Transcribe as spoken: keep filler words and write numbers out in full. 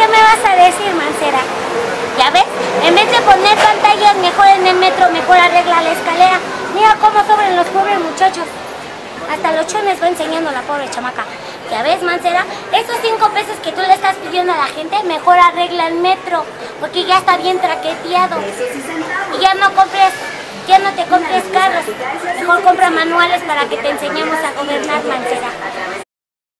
¿qué me vas a decir, Mancera? ¿Ya ves? En vez de poner pantallas mejor en el metro, mejor arregla la escalera. Mira cómo sobran los pobres muchachos. Hasta los chones va enseñando la pobre chamaca. ¿Ya ves, Mancera? Esos cinco pesos que tú le estás pidiendo a la gente, mejor arregla el metro, porque ya está bien traqueteado. Y ya no compres, ya no te compres carros. Mejor compra manuales para que te enseñemos a gobernar, Mancera.